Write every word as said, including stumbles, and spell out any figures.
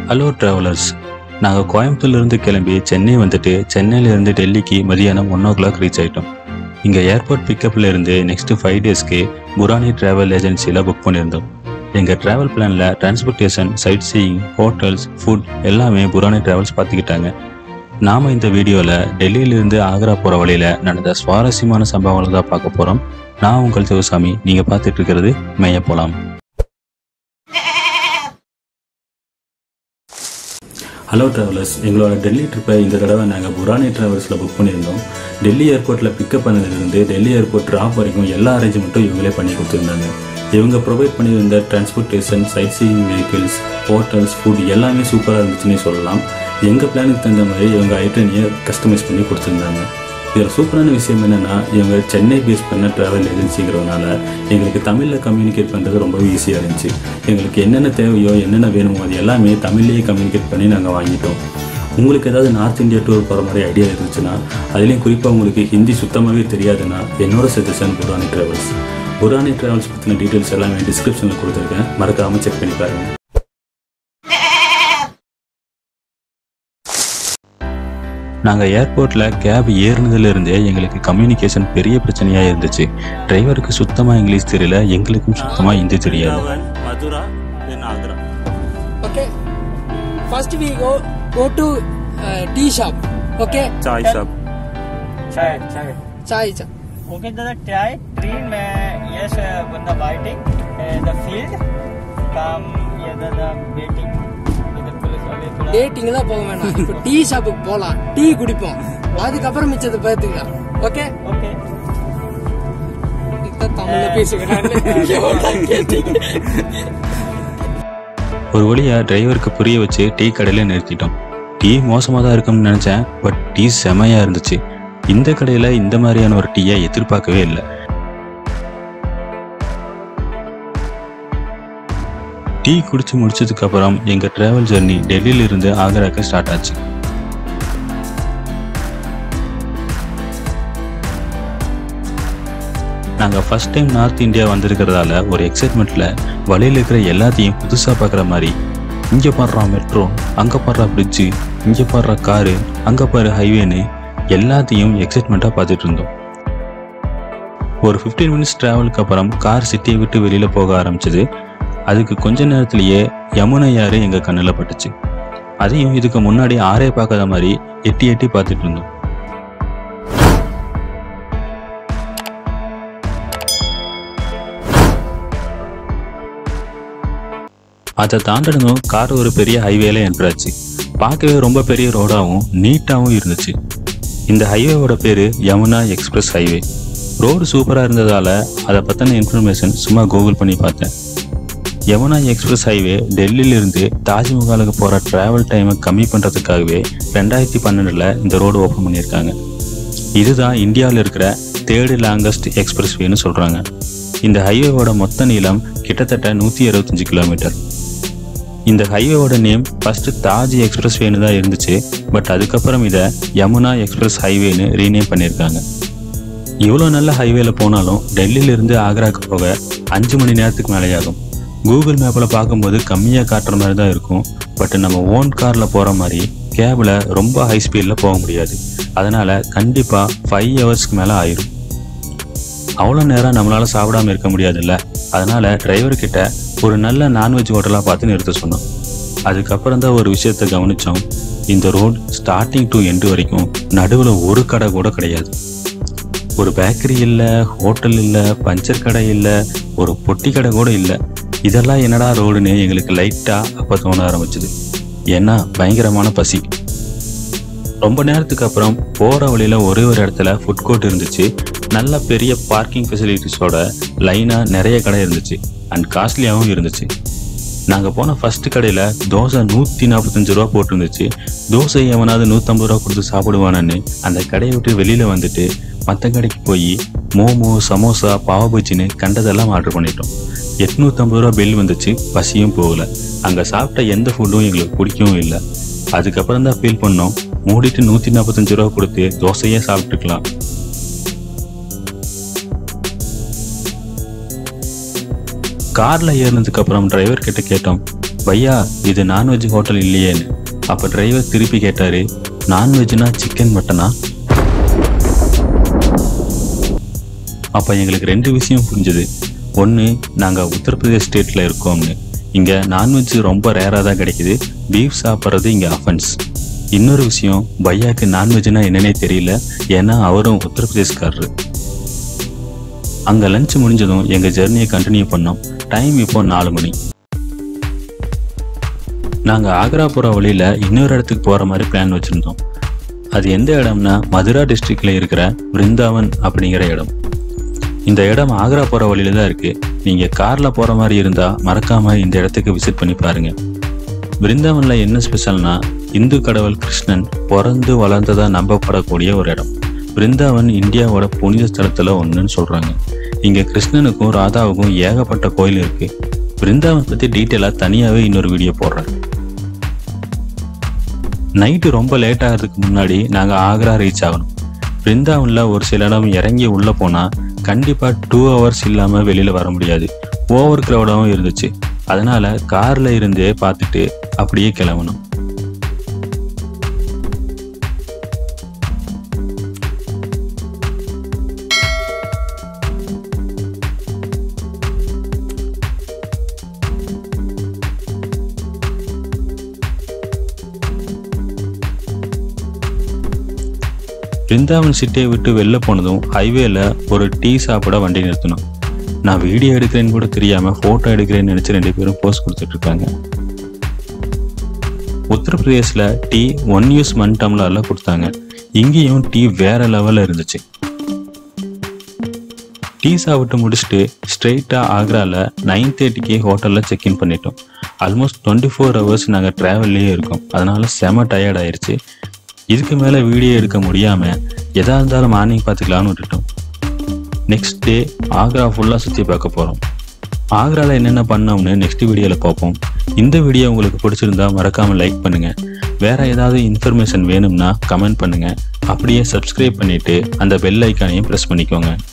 Hello travellers, நாங்கள் கோயம்புத்தூர்லேருந்து கிளம்பி சென்னை வந்துட்டு சென்னையிலேருந்து டெல்லிக்கு மதியானம் ஒன் ஓ கிளாக் ரீச் ஆகிட்டோம். இங்கே ஏர்போர்ட் பிக்கப்பில் இருந்து நெக்ஸ்ட்டு ஃபைவ் டேஸ்க்கு புரானி ட்ராவல் ஏஜென்சியில் புக் பண்ணியிருந்தோம். எங்கள் ட்ராவல் பிளானில் transportation, sightseeing, hotels, food எல்லாமே புரானி ட்ராவல்ஸ் பார்த்துக்கிட்டாங்க. நாம் இந்த வீடியோவில் டெல்லியிலிருந்து ஆக்ரா போகிற வழியில் நடந்த சுவாரஸ்யமான சம்பவங்களை தான் பார்க்க போகிறோம். நான் உங்கள் சிவசாமி, நீங்கள் பார்த்துட்டு இருக்கிறது மேய போகலாம். ஹலோ ட்ராவலர்ஸ், எங்களோட டெல்லி ட்ரிப்பை இந்த தடவை நாங்கள் புரானி ட்ராவல்ஸில் புக் பண்ணியிருந்தோம். டெல்லி ஏர்போர்ட்டில் பிக்கப் பண்ணதுலேருந்து டெல்லி ஏர்போர்ட் ட்ராப் வரைக்கும் எல்லா அரேஞ்ச்மெண்ட்டும் இவங்களே பண்ணி கொடுத்துருந்தாங்க. இவங்க ப்ரொவைட் பண்ணியிருந்த transportation, sightseeing vehicles, hotels, food எல்லாமே சூப்பராக இருந்துச்சுன்னு சொல்லலாம். எங்கள் பிளானுக்கு தகுந்த மாதிரி இவங்க ஐட்டனியை கஸ்டமைஸ் பண்ணி கொடுத்துருந்தாங்க. இதில் சூப்பரான விஷயம் என்னென்னா, இவங்க சென்னை பேஸ் பண்ண ட்ராவல் ஏஜென்சிங்கிறதுனால எங்களுக்கு தமிழில் கம்யூனிகேட் பண்ணுறது ரொம்பவே ஈஸியாக இருந்துச்சு. எங்களுக்கு என்னென்ன தேவையோ என்னென்ன வேணுமோ அது எல்லாமே தமிழ்லேயே கம்யூனிகேட் பண்ணி நாங்கள் வாங்கிட்டோம். உங்களுக்கு ஏதாவது நார்த் இந்தியா டூர் போகிற மாதிரி ஐடியா இருந்துச்சுன்னா, அதுலேயும் குறிப்பாக உங்களுக்கு ஹிந்தி சுத்தமாகவே தெரியாதுன்னா என்னோட suggestion Purani travels. Purani travels பற்றின டீட்டெயில்ஸ் எல்லாமே டிஸ்கிரிப்ஷனில் கொடுத்துருக்கேன், மறக்காமல் செக் பண்ணி பாருங்கள். நாங்கள் ஏர்போர்ட்டில் கேப் ஏறினதுலேருந்தே எங்களுக்கு கம்யூனிகேஷன் பெரிய பிரச்சனையாக இருந்துச்சு. டிரைவருக்கு சுத்தமாக இங்கிலீஷ் தெரியல, எங்களுக்கும் சுத்தமாக ஹிந்தி தெரியாது. Mathura then Agra. Okay. First we go go to uh, tea shop. Okay. Chai shop. Chai, chai. Chai shop. Okay, the chai tree में yes बंदा waiting the field काम ये the waiting इधर पुलिस वाले थोड़ा டேட்டிங் தான் போக வேணாம். இப்போ டீ ஷாப்புக்கு போலாம், டீ குடிப்போம், அதுக்கப்புறம் மிச்சத்தை பார்த்துக்கலாம். Okay okay. இதான் தமிழ்ல பேசுகிறேன். ஒரு வழியாக டிரைவருக்கு புரிய வச்சு டீ கடையில் நிறுத்திட்டோம். டீ மோசமாக தான் இருக்கும்னு நினச்சேன், பட் டீ செமையாக இருந்துச்சு. இந்த கடையில் இந்த மாதிரியான ஒரு டீயை எதிர்பார்க்கவே இல்லை. டீ குடிச்சு முடிச்சதுக்கு அப்புறம் எங்கள் ட்ராவல் ஜெர்னி டெல்லியிலிருந்து ஆக்ராக்கு ஸ்டார்ட் ஆச்சு. நாங்கள் ஃபர்ஸ்ட் டைம் நார்த் இந்தியா வந்திருக்கிறதால ஒரு எக்ஸைட்மெண்ட்டில் வழியில் இருக்கிற எல்லாத்தையும் புதுசாக பார்க்குற மாதிரி, இங்கே பாடுறா மெட்ரோ, அங்கே பாடுறா பிரிட்ஜு, இங்கே பாடுறா காரு, அங்கே பாரு ஹைவேன்னு எல்லாத்தையும் எக்ஸைட்மெண்ட்டாக பார்த்துட்டு இருந்தோம். ஒரு ஃபிஃப்டீன் மினிட்ஸ் ட்ராவலுக்கு அப்புறம் கார் சிட்டியை விட்டு வெளியில் போக ஆரம்பிச்சது. அதுக்கு கொஞ்ச நேரத்திலேயே யமுனை ஆறு எங்கள் கண்ணில் பட்டுச்சு. அதையும் இதுக்கு முன்னாடி ஆறே பார்க்காத மாதிரி எட்டி எட்டி பார்த்துட்டு இருந்தோம். அதை தாண்டதும் கார் ஒரு பெரிய ஹைவேல என்ட்ராச்சு. பார்க்கவே ரொம்ப பெரிய ரோடாகவும் நீட்டாகவும் இருந்துச்சு. இந்த ஹைவேவோட பேர் யமுனா எக்ஸ்பிரஸ் ஹைவே. ரோடு சூப்பராக இருந்ததால் அதை பற்றின இன்ஃபர்மேஷன் சும்மா கூகுள் பண்ணி பார்த்தேன். யமுனா எக்ஸ்பிரஸ் ஹைவே டெல்லியிலிருந்து தாஜ்மஹாலுக்கு போகிற ட்ராவல் டைமை கம்மி பண்ணுறதுக்காகவே ரெண்டாயிரத்தி பன்னெண்டில் இந்த ரோடு ஓப்பன் பண்ணியிருக்காங்க. இதுதான் இந்தியாவில் இருக்கிற தேர்டு லாங்கஸ்ட் எக்ஸ்பிரஸ் வேன்னு சொல்கிறாங்க. இந்த ஹைவேவோட மொத்த நீளம் கிட்டத்தட்ட நூற்றி அறுபத்தஞ்சு கிலோமீட்டர். இந்த ஹைவேவோட நேம் ஃபஸ்ட்டு தாஜ் எக்ஸ்பிரஸ் வேன்னு தான் இருந்துச்சு, பட் அதுக்கப்புறம் இதை யமுனா எக்ஸ்பிரஸ் ஹைவேன்னு ரீநேம் பண்ணியிருக்காங்க. இவ்வளோ நல்ல ஹைவேல போனாலும் டெல்லியிலிருந்து ஆக்ராவுக்கு போக அஞ்சு மணி நேரத்துக்கு மேலே ஆகும். கூகுள் மேப்பில் பார்க்கும்போது கம்மியாக காட்டுற மாதிரி தான் இருக்கும், பட் நம்ம ஓன் காரில் போகிற மாதிரி கேபில் ரொம்ப ஹை ஸ்பீடில் போக முடியாது. அதனால் கண்டிப்பாக ஃபைவ் ஹவர்ஸ்க்கு மேலே ஆயிரும். அவ்வளோ நேரம் நம்மளால் சாப்பிடாமல் இருக்க முடியாதுல்ல. அதனால் டிரைவர்கிட்ட ஒரு நல்ல நான்வெஜ் ஹோட்டலாக பார்த்து நிறுத்த சொன்னோம். அதுக்கப்புறம் தான் ஒரு விஷயத்தை கவனித்தோம். இந்த ரோட் ஸ்டார்டிங் டு எண்டு வரைக்கும் நடுவில் ஒரு கடை கூட கிடையாது. ஒரு பேக்கரி இல்லை, ஹோட்டல் இல்லை, பஞ்சர் கடை இல்லை, ஒரு பொட்டி கடை கூட இல்லை. இதெல்லாம் என்னடா ரோடுன்னு எங்களுக்கு லைட்டாக அப்போ தோண ஆரம்பிச்சுது. ஏன்னா பயங்கரமான பசி. ரொம்ப நேரத்துக்கு அப்புறம் போகிற வழியில் ஒரே ஒரு இடத்துல ஃபுட் கோர்ட் இருந்துச்சு. நல்ல பெரிய பார்க்கிங் ஃபெசிலிட்டிஸோட லைனாக நிறைய கடை இருந்துச்சு அண்ட் காஸ்ட்லியாகவும் இருந்துச்சு. நாங்கள் போன ஃபஸ்ட்டு கடையில் தோசை நூற்றி நாற்பத்தஞ்சு ரூபா போட்டிருந்துச்சு. தோசை எவனாவது நூற்றம்பது ரூபா கொடுத்து சாப்பிடுவானன்னு அந்த கடையை விட்டு வெளியில் வந்துட்டு மற்ற கடைக்கு போய் மோமோ, சமோசா, பாவபஜின்னு கண்டதெல்லாம் ஆர்டர் பண்ணிட்டோம். எட்நூற்றம்பது ரூபா பில் வந்துச்சு. பசியும் போகலை. அங்கே சாப்பிட்ட எந்த ஃபுட்டும் எங்களுக்கு பிடிக்கவும் இல்லை. அதுக்கப்புறம் தான் ஃபீல் பண்ணோம், மூடிட்டு நூற்றி நாற்பத்தஞ்சு ரூபா கொடுத்து தோசையே சாப்பிட்டுக்கலாம். காரில் ஏறினதுக்கு அப்புறம் டிரைவர் கிட்ட கேட்டோம், பையா இது நான்வெஜ் ஹோட்டல் இல்லையேன்னு. அப்போ டிரைவர் திருப்பி கேட்டாரு, நான்வெஜ்னா சிக்கன் மட்டனா? அப்போ எங்களுக்கு ரெண்டு விஷயம் புரிஞ்சுது. ஒன்று, நாங்கள் உத்தரப்பிரதேஷ் ஸ்டேட்டில் இருக்கோம்னு. இங்கே நான்வெஜ் ரொம்ப ரேராக தான் கிடைக்குது. பீஃப் சாப்பிட்றது இங்கே அஃபென்ஸ். இன்னொரு விஷயம், பையாக்கு நான்வெஜ்னா என்னன்னே தெரியல, ஏன்னா அவரும் உத்தரப்பிரதேஷ்காரரு. அங்கே லஞ்ச் முடிஞ்சதும் எங்கள் ஜெர்னியை கண்டினியூ பண்ணோம். டைம் இப்போ நாலு மணி. நாங்கள் ஆக்ரா போகிற வழியில் இன்னொரு இடத்துக்கு போகிற மாதிரி பிளான் வச்சுருந்தோம். அது எந்த இடம்னா மதுரா டிஸ்ட்ரிக்டில் இருக்கிற பிருந்தாவன் அப்படிங்கிற இடம். இந்த இடம் ஆக்ரா போகிற வழியில தான் இருக்குது. நீங்கள் காரில் போகிற மாதிரி இருந்தால் மறக்காமல் இந்த இடத்துக்கு விசிட் பண்ணி பாருங்கள். பிருந்தாவனில் என்ன ஸ்பெஷல்னா, இந்து கடவுள் கிருஷ்ணன் பிறந்து வளர்ந்ததாக நம்பப்படக்கூடிய ஒரு இடம். பிருந்தாவன் இந்தியாவோட புனித ஸ்தலத்தில் ஒன்றுன்னு சொல்கிறாங்க. இங்கே கிருஷ்ணனுக்கும் ராதாவுக்கும் ஏகப்பட்ட கோயில் இருக்குது. பிருந்தாவன் பற்றி டீட்டெயிலாக தனியாகவே இன்னொரு வீடியோ போடுறேன். நைட்டு ரொம்ப லேட் ஆகிறதுக்கு முன்னாடி நாங்கள் ஆக்ரா ரீச் ஆகணும். பிருந்தாவனில் ஒரு சில இடம் இறங்கி உள்ளே போனால் கண்டிப்பாக டூ ஹவர்ஸ் இல்லாமல் வெளியில் வர முடியாது. ஓவர் க்ரௌடாகவும் இருந்துச்சு. அதனால் காரில் இருந்தே பார்த்துட்டு அப்படியே கிளம்பணும். பிருந்தாவன் சிட்டியை விட்டு வெளில போனதும் ஹைவேல ஒரு டீ சாப்பிட வண்டி நிறுத்தணும். நான் வீடியோ எடுக்கிறேன்னு கூட தெரியாமல் ஃபோட்டோ எடுக்கிறேன்னு நினச்சி ரெண்டு பேரும் போஸ்ட் கொடுத்துட்டு இருக்காங்க. உத்தரப்பிரதேசில் டீ ஒன் யூஸ் மண் டம்ளரில் கொடுத்தாங்க. இங்கேயும் டீ வேற லெவலில் இருந்துச்சு. டீ சாப்பிட்டு முடிச்சுட்டு ஸ்ட்ரெயிட்டாக ஆக்ராவில் நைன் தேர்ட்டிக்கு ஹோட்டலில் செக்இன் பண்ணிட்டோம். ஆல்மோஸ்ட் டுவெண்ட்டி ஃபோர் ஹவர்ஸ் நாங்கள் ட்ராவல்லையே இருக்கோம். அதனால செம டயர்ட் ஆயிடுச்சு. இதுக்கு மேலே வீடியோ எடுக்க முடியாமல் எதாக இருந்தாலும் மார்னிங் பார்த்துக்கலான்னு விட்டுட்டோம். நெக்ஸ்ட் டே ஆக்ரா ஃபுல்லாக சுற்றி பார்க்க போகிறோம். ஆக்ராவில் என்னென்ன பண்ணோம்னு நெக்ஸ்ட் வீடியோவில் பார்ப்போம். இந்த வீடியோ உங்களுக்கு பிடிச்சிருந்தா மறக்காமல் லைக் பண்ணுங்கள். வேறு ஏதாவது இன்ஃபர்மேஷன் வேணும்னா கமெண்ட் பண்ணுங்கள். அப்படியே சப்ஸ்கிரைப் பண்ணிவிட்டு அந்த பெல் ஐக்கானையும் ப்ரெஸ் பண்ணிக்கோங்க.